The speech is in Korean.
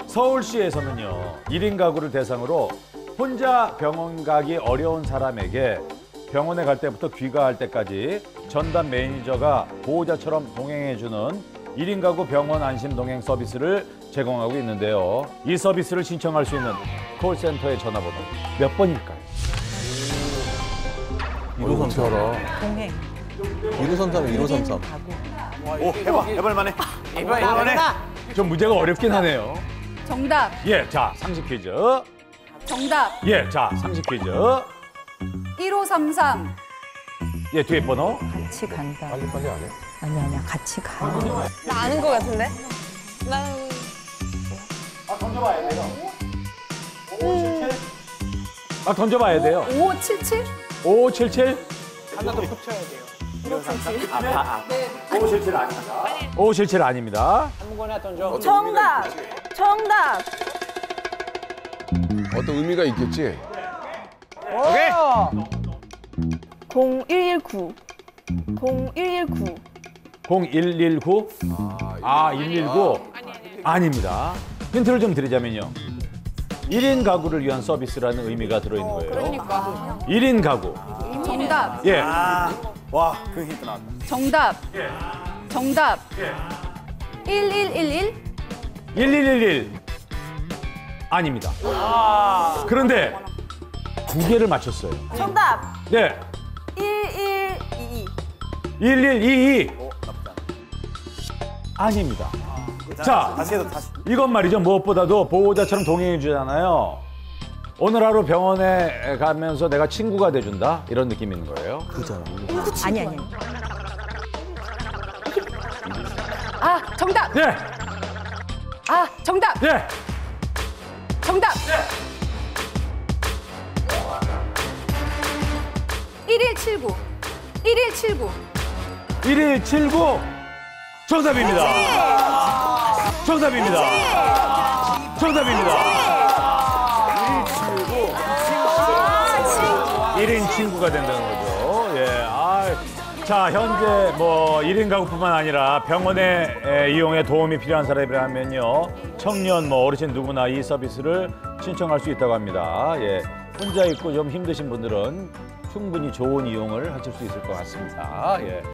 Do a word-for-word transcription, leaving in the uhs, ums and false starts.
서울시에서는요, 일 인 가구를 대상으로 혼자 병원 가기 어려운 사람에게 병원에 갈 때부터 귀가할 때까지 전담 매니저가 보호자처럼 동행해주는 일 인 가구 병원 안심 동행 서비스를 제공하고 있는데요. 이 서비스를 신청할 수 있는 콜센터의 전화번호 몇 번일까요? 일오삼삼. 동행. 일오삼삼, 일오삼삼. 오, 해봐, 해볼만해. 해볼만해. 좀 문제가 어렵긴 하네요. 정답, 예, 자, 상식 퀴즈. 정답. 예, 자, 상식 퀴즈. 일오삼삼. 예, 뒤에 번호. 같이 간다. 빨리 빨리 안 해? 아니 아니야 같이 가. 나 아는 거 같은데? 나는 아, 던져봐야 돼요. 아, 던져봐야 돼요. 오오칠칠? 오오칠칠? 하나 더 붙여야 돼요. 일오삼삼. 아파, 아파. 오오칠칠 아닙니다. 오오칠칠 아닙니다. 아무거나 던져. 정답! 정답! 어떤 의미가 있겠지? 오케이. 공일일구. 공일일구. 공일일구? 아, 일일구? 아닙니다. 힌트를 좀 드리자면요. 일 인 가구를 위한 서비스라는 의미가 들어있는 거예요. 그러니까. 일 인 가구. 정답, 예. 아, 와, 그 힌트 나왔다. 정답. 정답. 일일일일? 일일일일. 아닙니다. 그런데 두 개를 맞췄어요. 정답! 네. 일일이이. 일일이이. 오, 나쁘다. 아닙니다. 자, 다시 해도 다시. 이건 말이죠. 무엇보다도 보호자처럼 동행해 주잖아요. 오늘 하루 병원에 가면서 내가 친구가 돼준다? 이런 느낌이 있는 거예요. 그잖아. 아니 아니. 아, 정답. 네. 아, 정답. 네. 정답. 일일칠구. 일일칠구. 일일칠구. 정답입니다. 정답입니다. 정답입니다. 일 인 친구가 된다는 거죠. 예. 아, 자, 현재 뭐 일 인 가구뿐만 아니라 병원에 에, 이용에 도움이 필요한 사람이라면요. 청년, 뭐 어르신 누구나 이 서비스를 신청할 수 있다고 합니다. 예. 혼자 있고 좀 힘드신 분들은 충분히 좋은 이용을 하실 수 있을 것 같습니다. 예.